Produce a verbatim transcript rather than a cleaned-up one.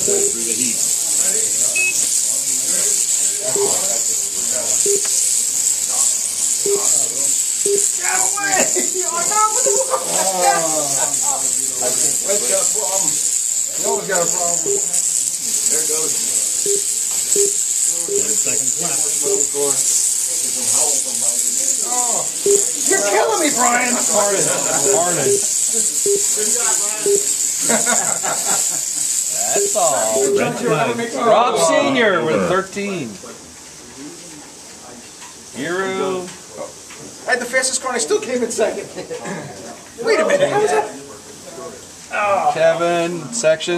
through the heat. Get away! Oh no, what the fuck? Wes got a problem. He always got a problem. There it goes. Ten seconds left. Oh, you're killing me, Brian. Pardon. Pardon. That's all. Red flag. Rob Senior with thirteen. Hero. I had the fastest car and I still came in second. Wait a minute, how was that? Kevin, section.